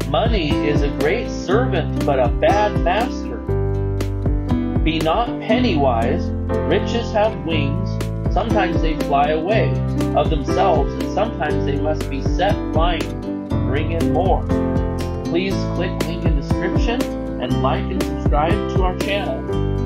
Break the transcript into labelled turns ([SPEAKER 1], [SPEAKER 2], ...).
[SPEAKER 1] Money is a great servant, but a bad master. Be not penny-wise. Riches have wings. Sometimes they fly away of themselves, and sometimes they must be set flying to bring in more. Please click link in description and like and subscribe to our channel.